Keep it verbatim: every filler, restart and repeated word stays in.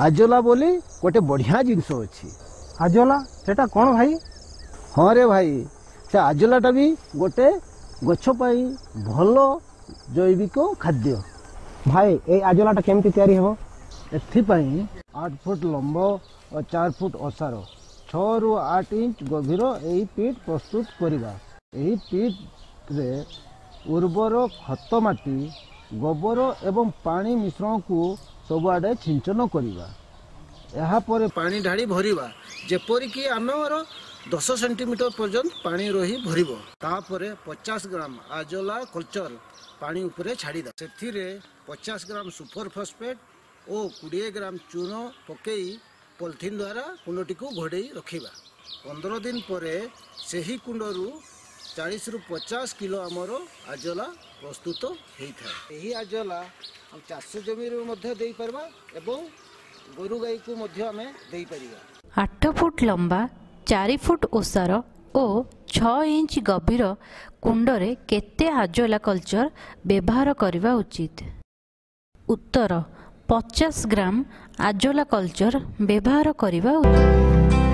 Azolla बोली गोटे बढ़िया जिनस अच्छी। आजोला सेटा कौन भाई? हाँ रे भाई, से आजोलाटा भी गोटे गछ पाई भल जैविक खाद्य। भाई ए आजोलाटा केमती तैयारी हेबो? एथिपाई आठ फुट लंब और चार फुट ओसार छह रु आठ इंच गभीर यही पीठ प्रस्तुत करवा। यही पीठ रे उर्वर खत माटी गोबर एवं पानी मिश्रण को सबुआडे छिंचन करवा। यहाँ पर पानी ढाड़ी भरिबा जेपरिकी आमर दस सेंटीमीटर पर्यंत पानी रही भरिबो। तापरे पचास ग्राम आजोला कल्चर पानी उपरे छाड़ीदा। सेथिरे पचास ग्राम सुपर फॉस्फेट और बीस ग्राम चून पकई पॉलिथिन द्वारा कुंडटी को घोड़े रखिबा। पंद्रह दिन परे सेही कुंडरू चालीस रु पचास किलो आमर आजोला प्रस्तुत होता है। यही आजोला हम चाष जमी मध्य दे परबा एवं गोरु गाई को मध्य हमें दे परिबा। आठ फुट लंबा चार फुट ओसार और छह इंच गभीर कुंडरे केते आजोला कल्चर व्यवहार करने उचित? उत्तर पचास ग्राम आजोला कल्चर व्यवहार करने उचित।